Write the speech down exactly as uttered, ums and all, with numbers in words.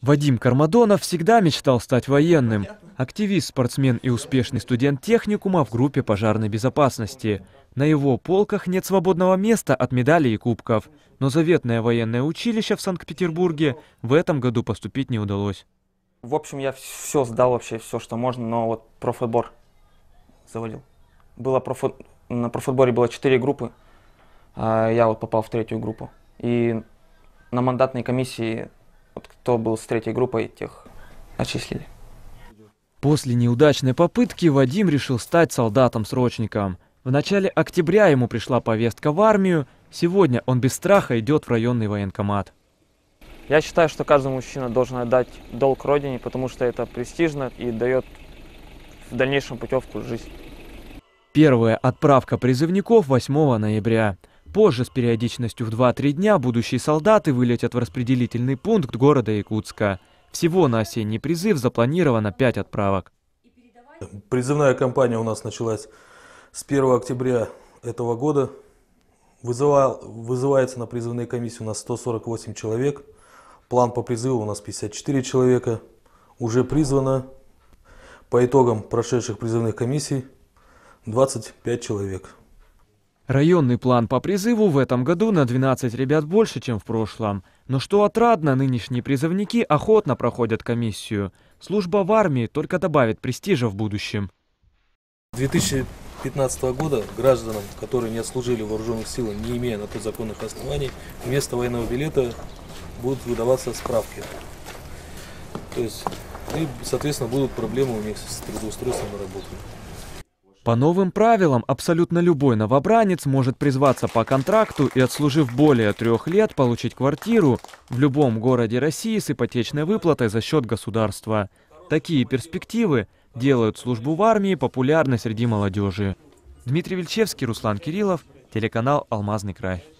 Вадим Кармадонов всегда мечтал стать военным. Активист, спортсмен и успешный студент техникума в группе пожарной безопасности. На его полках нет свободного места от медалей и кубков. Но заветное военное училище в Санкт-Петербурге в этом году поступить не удалось. В общем, я все сдал вообще, все, что можно, но вот профотбор заводил. Было профо... На профотборе было четыре группы, а я вот попал в третью группу. И на мандатной комиссии, вот кто был с третьей группой, тех отчислили. После неудачной попытки Вадим решил стать солдатом-срочником. В начале октября ему пришла повестка в армию. Сегодня он без страха идет в районный военкомат. Я считаю, что каждый мужчина должен отдать долг родине, потому что это престижно и дает в дальнейшем путевку в жизнь. Первая отправка призывников восьмого ноября. Позже с периодичностью в два-три дня будущие солдаты вылетят в распределительный пункт города Якутска. Всего на осенний призыв запланировано пять отправок. Призывная кампания у нас началась с первого октября этого года. Вызывал, вызывается на призывные комиссии у нас сто сорок восемь человек. План по призыву у нас пятьдесят четыре человека. Уже призвано по итогам прошедших призывных комиссий двадцать пять человек. Районный план по призыву в этом году на двенадцать ребят больше, чем в прошлом. Но что отрадно, нынешние призывники охотно проходят комиссию. Служба в армии только добавит престижа в будущем. С две тысячи пятнадцатого года гражданам, которые не отслужили в вооруженных силах, не имея на то законных оснований, вместо военного билета будут выдаваться справки. То есть, и, соответственно, будут проблемы у них с трудоустройством на работу. По новым правилам, абсолютно любой новобранец может призваться по контракту и, отслужив более трех лет, получить квартиру в любом городе России с ипотечной выплатой за счет государства. Такие перспективы делают службу в армии популярной среди молодежи. Дмитрий Вильчевский, Руслан Кириллов, телеканал «Алмазный край».